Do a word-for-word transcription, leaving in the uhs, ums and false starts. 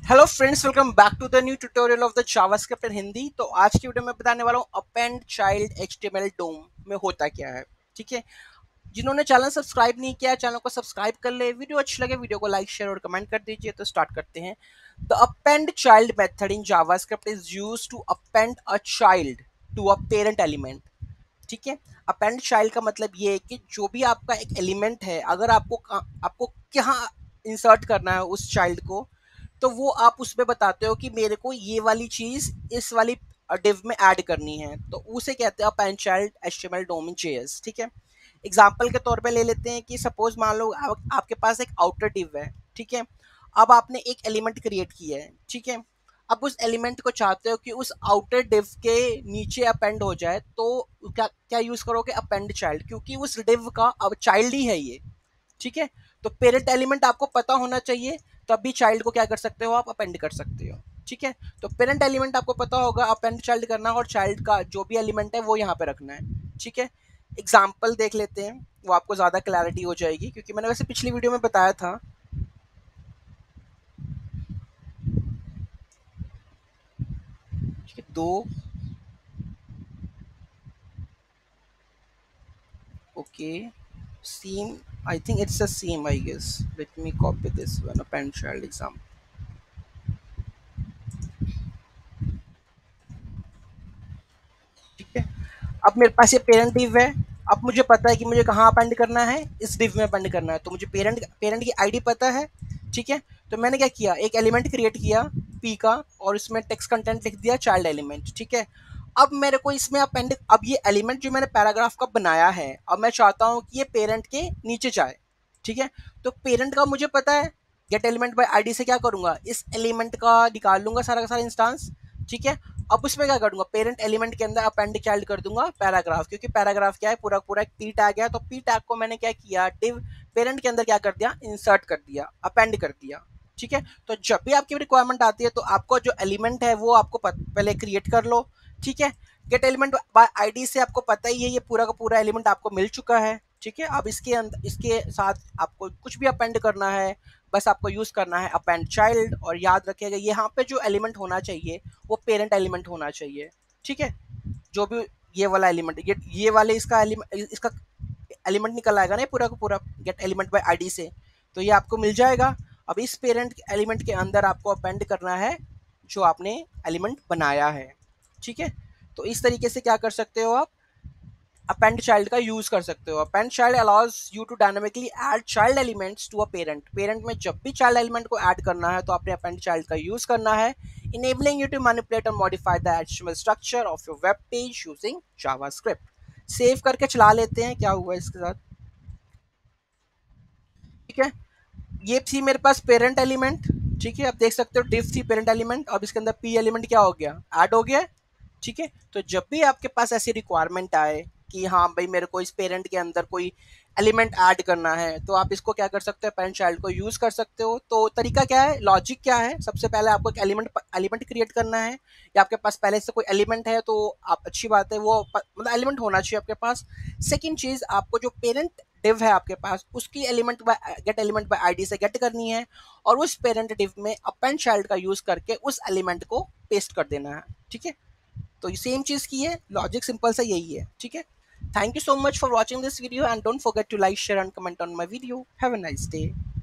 Hello friends, welcome back to the new tutorial of the JavaScript in Hindi. तो आज की video में बताने वाला हूँ अपेंड चाइल्ड एचटीएमएल डोम में होता क्या है। ठीक है, जिन्होंने चैनल सब्सक्राइब नहीं किया चैनल को सब्सक्राइब कर ले। वीडियो अच्छी लगे वीडियो को लाइक शेयर और कमेंट कर दीजिए। तो स्टार्ट करते हैं। The append child method in JavaScript is used to append a child to a parent element. ठीक है, अपेंड चाइल्ड का मतलब ये है कि जो भी आपका एक एलिमेंट है, अगर आपको आपको क्या इंसर्ट करना है उस चाइल्ड को, तो वो आप उसमें बताते हो कि मेरे को ये वाली चीज इस वाली डिव में ऐड करनी है, तो उसे कहते हैं append child HTML DOM in JS. ठीक है, एग्जाम्पल के तौर पे ले लेते हैं कि सपोज मान लो आप, आपके पास एक आउटर डिव है। ठीक है, अब आपने एक एलिमेंट क्रिएट किया है। ठीक है, अब उस एलिमेंट को चाहते हो कि उस आउटर डिव के नीचे अपेंड हो जाए, तो क्या क्या यूज करोगे? अपेंड चाइल्ड, क्योंकि उस डिव का अब चाइल्ड ही है ये। ठीक है, तो पेरेंट एलिमेंट आपको पता होना चाहिए, तब भी चाइल्ड को क्या कर सकते हो, आप अपेंड कर सकते हो। ठीक है, तो पेरेंट एलिमेंट आपको पता होगा, अपेंड चाइल्ड करना और चाइल्ड का जो भी एलिमेंट है वो यहाँ पे रखना है। ठीक है, एग्जाम्पल देख लेते हैं, वो आपको ज़्यादा क्लैरिटी हो जाएगी, क्योंकि मैंने वैसे पिछली वीडियो में बताया था। ठीक है, दो okay same, I think it's the same I guess. Let me copy this one, append child example. ठीक है, अब मेरे पास ये पेरेंट डिव है। अब मुझे पता है कि मुझे कहाँ अपेंड करना है, इस डिव में अपेंड करना है, तो मुझे पेरेंट पेरेंट की आईडी पता है। ठीक है, तो मैंने क्या किया, एक एलिमेंट क्रिएट किया पी का, और इसमें टेक्स्ट कंटेंट लिख दिया चाइल्ड एलिमेंट। ठीक है, अब मेरे को इसमें अपेंड, अब ये एलिमेंट जो मैंने पैराग्राफ का बनाया है, अब मैं चाहता हूँ कि ये पेरेंट के नीचे जाए। ठीक है, तो पेरेंट का मुझे पता है, गेट एलिमेंट बाय आईडी से क्या करूंगा, इस एलिमेंट का निकाल लूंगा सारा का सारा इंस्टांस। ठीक है, अब उसमें क्या करूंगा, पेरेंट एलिमेंट के अंदर अपेंड चाइल्ड कर दूंगा पैराग्राफ, क्योंकि पैराग्राफ क्या है, पूरा पूरा एक पी टैग है, तो पी टैग को मैंने क्या किया, डिव पेरेंट के अंदर क्या कर दिया, इंसर्ट कर दिया, अपेंड कर दिया। ठीक है, तो जब भी आपकी रिक्वायरमेंट आती है, तो आपको जो एलिमेंट है वो आपको पहले क्रिएट कर लो। ठीक है, गेट एलिमेंट बाय आईडी से आपको पता ही है, ये पूरा का पूरा एलिमेंट आपको मिल चुका है। ठीक है, अब इसके अंदर इसके साथ आपको कुछ भी अपेंड करना है, बस आपको यूज करना है अपेंड चाइल्ड। और याद रखिएगा, यहाँ पे जो एलिमेंट होना चाहिए वो पेरेंट एलिमेंट होना चाहिए। ठीक है, जो भी ये वाला एलिमेंट, ये ये वाले इसका एलिमेंट इसका एलिमेंट निकल आएगा ना पूरा का पूरा, गेट एलिमेंट बाय आईडी से, तो ये आपको मिल जाएगा। अब इस पेरेंट एलिमेंट के अंदर आपको अपेंड करना है जो आपने एलिमेंट बनाया है। ठीक है, तो इस तरीके से क्या कर सकते हो, आप अपेंड चाइल्ड का यूज कर सकते हो। Append child allows you to dynamically add child elements to a parent. Parent में जब भी चाइल्ड एलिमेंट को ऐड करना है, तो आपने अपेंड चाइल्ड का यूज करना है, enabling you to manipulate and modify the H T M L structure of your web page using JavaScript। Save करके चला लेते हैं, क्या हुआ इसके साथ। ठीक है, ये थी मेरे पास पेरेंट एलिमेंट। ठीक है, आप देख सकते हो डिव थी पेरेंट एलिमेंट, अब इसके अंदर पी एलिमेंट क्या हो गया, ऐड हो गया। ठीक है, तो जब भी आपके पास ऐसी रिक्वायरमेंट आए कि हाँ भाई मेरे को इस पेरेंट के अंदर कोई एलिमेंट ऐड करना है, तो आप इसको क्या कर सकते हो, पेरेंट चाइल्ड को यूज कर सकते हो। तो तरीका क्या है, लॉजिक क्या है, सबसे पहले आपको एक एलिमेंट एलिमेंट क्रिएट करना है, या आपके पास पहले से कोई एलिमेंट है तो आप अच्छी बात है, वो मतलब एलिमेंट होना चाहिए आपके पास। सेकेंड चीज, आपको जो पेरेंट डिव है आपके पास, उसकी element by get element by ID से गेट करनी है, और उस पेरेंट डिव में अपेंड चाइल्ड का यूज करके उस एलिमेंट को पेस्ट कर देना है। ठीक है, तो सेम चीज की है, लॉजिक सिंपल सा यही है। ठीक है, thank you so much for watching this video and don't forget to like share and comment on my video. Have a nice day.